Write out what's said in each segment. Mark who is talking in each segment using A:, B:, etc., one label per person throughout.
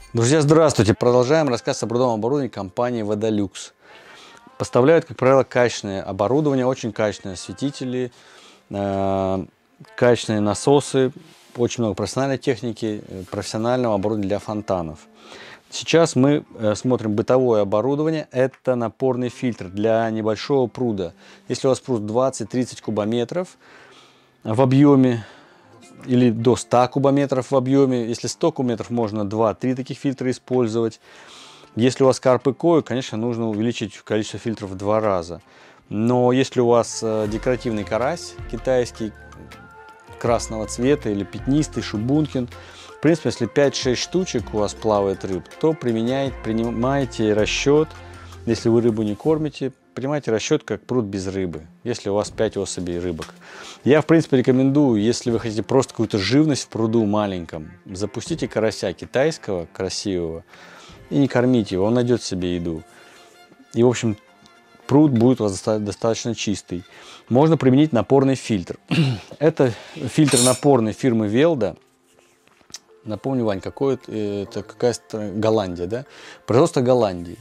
A: Друзья, здравствуйте! Продолжаем рассказ о прудовом оборудовании компании Водолюкс. Поставляют, как правило, качественное оборудование, очень качественные осветители, качественные насосы, очень много профессиональной техники, профессионального оборудования для фонтанов. Сейчас мы смотрим бытовое оборудование. Это напорный фильтр для небольшого пруда. Если у вас пруд 20-30 кубометров в объеме, или до 100 кубометров в объеме. Если 100 кубометров, можно 2-3 таких фильтра использовать. Если у вас карп и кoi, конечно, нужно увеличить количество фильтров в 2 раза. Но если у вас декоративный карась китайский, красного цвета или пятнистый, шубункин, в принципе, если 5-6 штучек у вас плавает рыб, то принимайте расчет, если вы рыбу не кормите, принимайте расчет как пруд без рыбы, если у вас 5 особей рыбок. Я, в принципе, рекомендую, если вы хотите просто какую-то живность в пруду маленьком, запустите карася китайского, красивого, и не кормите его, он найдет себе еду. И, в общем, пруд будет у вас достаточно чистый. Можно применить напорный фильтр. Это фильтр напорный фирмы Велда. Напомню, Вань, это какая страна? Голландия, да? Производство Голландии.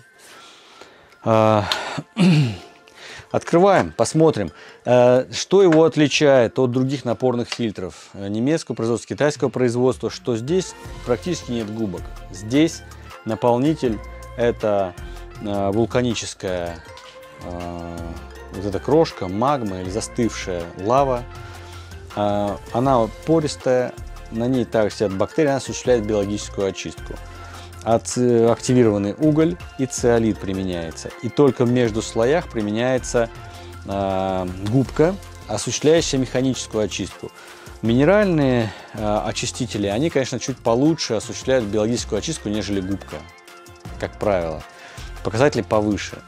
A: Открываем, посмотрим, что его отличает от других напорных фильтров немецкого производства, китайского производства, что здесь практически нет губок. Здесь наполнитель — это вулканическая вот эта крошка, магма или застывшая лава. Она пористая, на ней также сидят бактерии, она осуществляет биологическую очистку. Активированный уголь и циолит применяется. И только между слоях применяется губка, осуществляющая механическую очистку. Минеральные очистители, они, конечно, чуть получше осуществляют биологическую очистку, нежели губка, как правило. Показатели повыше.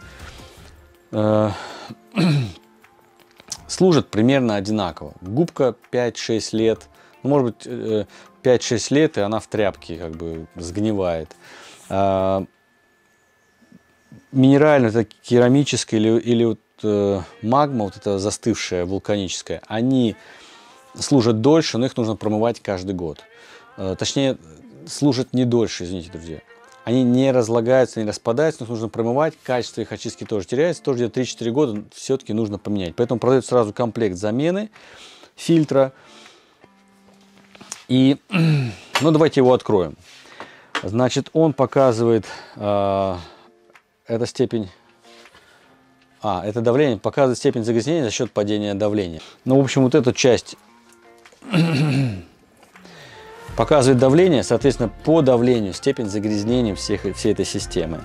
A: Служат примерно одинаково. Губка 5-6 лет, ну, может быть, 5-6 лет, и она в тряпке как бы сгнивает. Минеральная, это керамическая или вот, магма, вот эта застывшая вулканическая, они служат дольше, но их нужно промывать каждый год. Точнее, служат не дольше, извините, друзья. Они не разлагаются, не распадаются, но нужно промывать, качество их очистки тоже теряется, тоже где-то 3-4 года все-таки нужно поменять. Поэтому продают сразу комплект замены фильтра. И, ну, давайте его откроем. Значит, он показывает, это степень, это давление, показывает степень загрязнения за счет падения давления. Ну, в общем, вот эту часть показывает давление, соответственно, по давлению, степень загрязнения всей этой системы.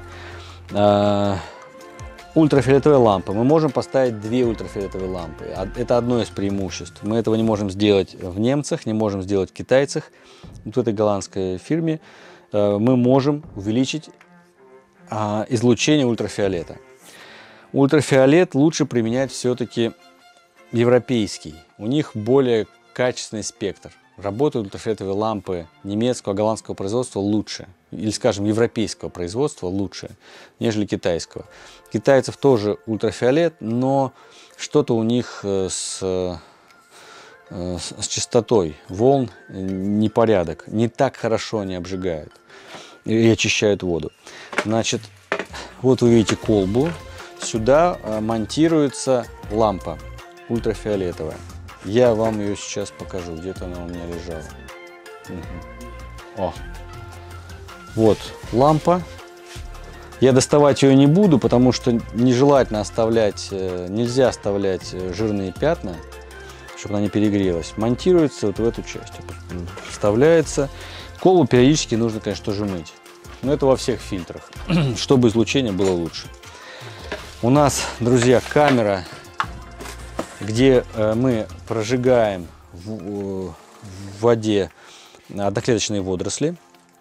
A: Ультрафиолетовые лампы. Мы можем поставить 2 ультрафиолетовые лампы. Это одно из преимуществ. Мы этого не можем сделать в немцах, не можем сделать в китайцах. Вот в этой голландской фирме мы можем увеличить излучение ультрафиолета. Ультрафиолет лучше применять все-таки европейский. У них более качественный спектр. Работают ультрафиолетовые лампы немецкого, голландского производства лучше. Или, скажем, европейского производства лучше, нежели китайского. Китайцев тоже ультрафиолет, но что-то у них с частотой волн непорядок. Не так хорошо они обжигают и очищают воду. Значит, вот вы видите колбу. Сюда монтируется лампа ультрафиолетовая. Я вам ее сейчас покажу. Где-то она у меня лежала. О. Вот лампа. Я доставать ее не буду, потому что нежелательно оставлять, нельзя оставлять жирные пятна, чтобы она не перегрелась. Монтируется вот в эту часть. Вставляется. Колбу периодически нужно, конечно, тоже мыть. Но это во всех фильтрах, чтобы излучение было лучше. У нас, друзья, камера, где мы прожигаем в воде одноклеточные водоросли.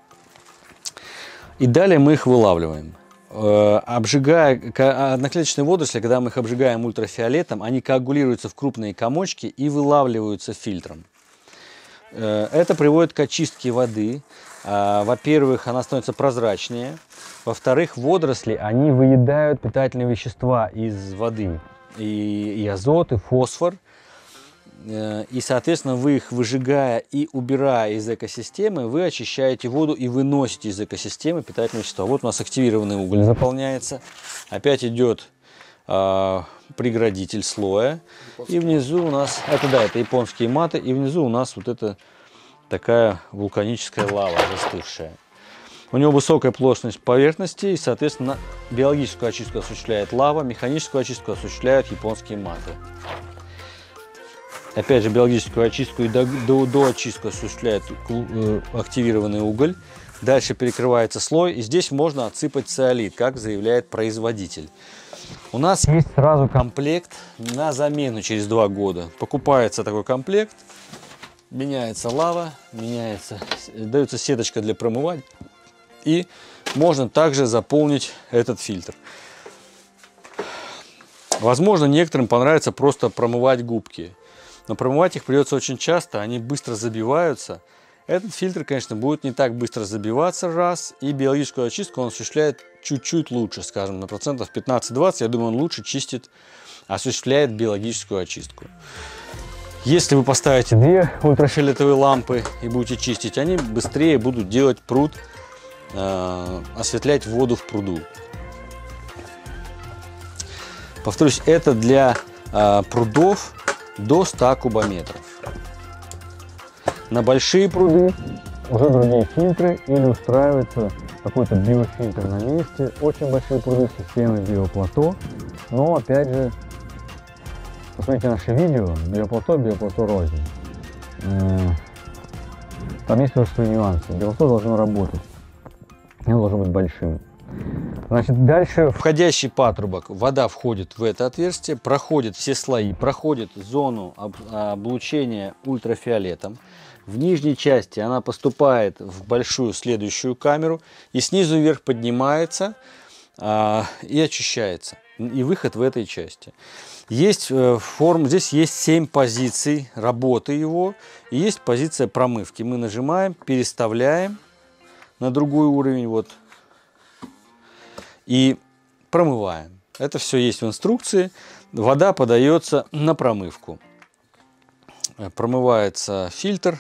A: И далее мы их вылавливаем. Обжигая одноклеточные водоросли, когда мы их обжигаем ультрафиолетом, они коагулируются в крупные комочки и вылавливаются фильтром. Это приводит к очистке воды. Во-первых, она становится прозрачнее. Во-вторых, водоросли, они выедают питательные вещества из воды. И азот, и фосфор. и, соответственно, вы их выжигая и убирая из экосистемы, вы очищаете воду и выносите из экосистемы питательные вещества. Вот у нас активированный уголь заполняется. Опять идет преградитель слоя. И внизу у нас, это японские маты, и внизу у нас вот это такая вулканическая лава застывшая. У него высокая плотность поверхности, и, соответственно, биологическую очистку осуществляет лава, механическую очистку осуществляют японские маты. Опять же, биологическую очистку и до очистку осуществляет активированный уголь. Дальше перекрывается слой, и здесь можно отсыпать циолит, как заявляет производитель. У нас есть сразу комплект на замену через 2 года. Покупается такой комплект, меняется лава, дается сеточка для промывания, и можно также заполнить этот фильтр. Возможно, некоторым понравится просто промывать губки, но промывать их придется очень часто, они быстро забиваются. Этот фильтр, конечно, будет не так быстро забиваться раз, и биологическую очистку он осуществляет чуть-чуть лучше, скажем, на процентов 15-20, я думаю, он лучше осуществляет биологическую очистку. Если вы поставите 2 ультрафиолетовые лампы и будете чистить, они быстрее будут делать пруд, осветлять воду в пруду. Повторюсь, это для прудов до 100 кубометров. На большие пруды уже другие фильтры или устраивается какой-то биофильтр на месте. Очень большие пруды с системой биоплато. Но опять же, посмотрите наши видео, биоплато рознь. Там есть тоже свои нюансы. Биоплато должно работать. Оно должно быть большим. Значит, дальше входящий патрубок. Вода входит в это отверстие, проходит все слои, проходит зону облучения ультрафиолетом. В нижней части она поступает в большую следующую камеру и снизу вверх поднимается и очищается. И выход в этой части. Есть здесь есть 7 позиций работы его, и есть позиция промывки. Мы нажимаем, переставляем на другой уровень, вот, и промываем. Это все есть в инструкции. Вода подается на промывку. Промывается фильтр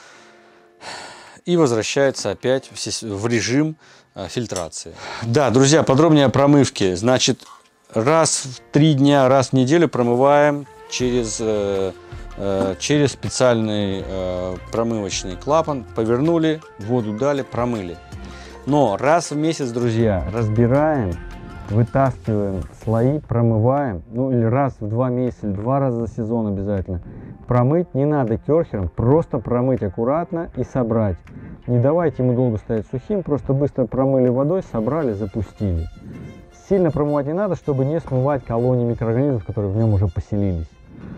A: и возвращается опять в режим фильтрации. Да, друзья, подробнее о промывке. Значит, раз в 3 дня, раз в неделю промываем через специальный промывочный клапан. Повернули, воду дали, промыли. Но раз в месяц, друзья, разбираем, вытаскиваем слои, промываем. Ну или раз в 2 месяца, или 2 раза за сезон обязательно. Промыть не надо керхером, просто промыть аккуратно и собрать. Не давайте ему долго стоять сухим, просто быстро промыли водой, собрали, запустили. Сильно промывать не надо, чтобы не смывать колонии микроорганизмов, которые в нем уже поселились.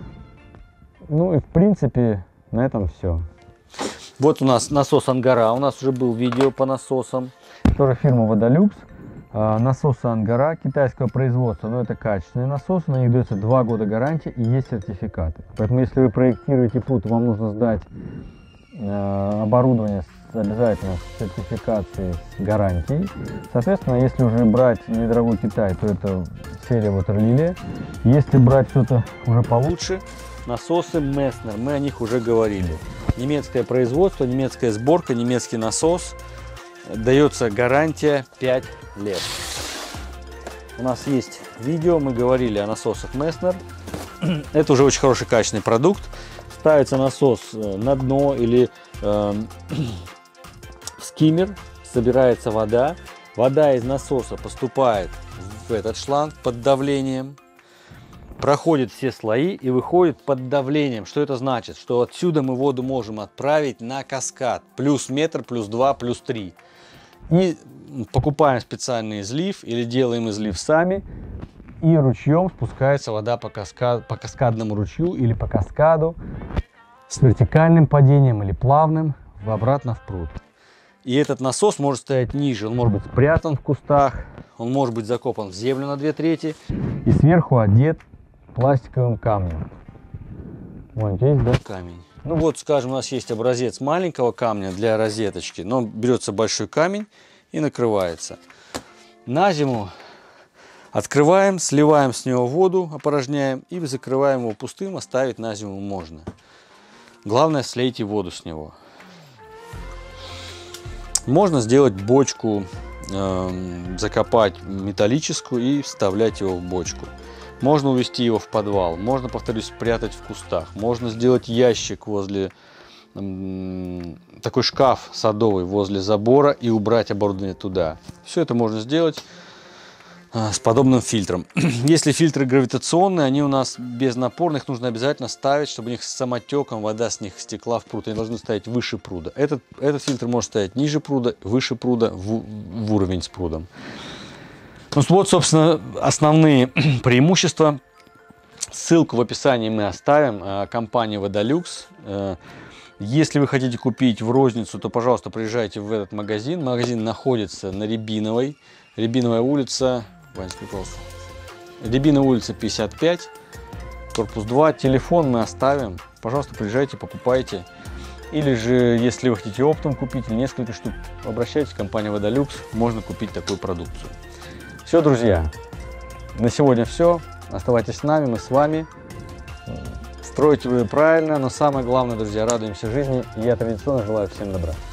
A: Ну и в принципе на этом все. Вот у нас насос Ангара, у нас уже был видео по насосам. Тоже фирма Водолюкс. Насосы Ангара китайского производства, но это качественные насосы, на них дается 2 года гарантии и есть сертификаты. Поэтому если вы проектируете пруд, вам нужно сдать оборудование обязательно с сертификацией, с гарантией. Соответственно, если уже брать недорогой Китай, то это серия Waterlily. Если брать что-то уже получше, насосы Messner, мы о них уже говорили. Немецкое производство, немецкая сборка, немецкий насос. Дается гарантия 5 лет. У нас есть видео, мы говорили о насосах Messner. Это уже очень хороший качественный продукт. Ставится насос на дно или в скиммер, собирается вода. Вода из насоса поступает в этот шланг под давлением, проходит все слои и выходит под давлением. Что это значит? Что отсюда мы воду можем отправить на каскад. Плюс метр, плюс 2, плюс 3. И покупаем специальный излив или делаем излив сами. И ручьем спускается вода по каскадному ручью или по каскаду с вертикальным падением или плавным обратно в пруд. И этот насос может стоять ниже, он может быть спрятан в кустах, он может быть закопан в землю на 2/3 и сверху одет пластиковым камнем. Вон здесь, да, камень. Ну вот, скажем, у нас есть образец маленького камня для розеточки, но берется большой камень и накрывается. На зиму Открываем, сливаем с него воду, опорожняем и закрываем его пустым, оставить на зиму можно. Главное, слейте воду с него. Можно сделать бочку, закопать металлическую и вставлять его в бочку. Можно увезти его в подвал, можно, повторюсь, спрятать в кустах. Можно сделать ящик возле, такой шкаф садовый возле забора и убрать оборудование туда. Все это можно сделать с подобным фильтром. Если фильтры гравитационные, они у нас без напорных, нужно обязательно ставить, чтобы у них с самотеком вода с них стекла в пруд. Они должны стоять выше пруда. Этот фильтр может стоять ниже пруда, выше пруда, в уровень с прудом. Ну, вот, собственно, основные преимущества. Ссылку в описании мы оставим. Компания Водолюкс. Если вы хотите купить в розницу, то, пожалуйста, приезжайте в этот магазин. Магазин находится на Рябиновой. Рябиновая улица. Рябиновая улица 55, корпус 2. Телефон мы оставим. Пожалуйста, приезжайте, покупайте. Или же, если вы хотите оптом купить или несколько штук, обращайтесь в компанию Водолюкс. Можно купить такую продукцию. Все, друзья. На сегодня все. Оставайтесь с нами, мы с вами. Стройте вы правильно, но самое главное, друзья, радуемся жизни. И я традиционно желаю всем добра.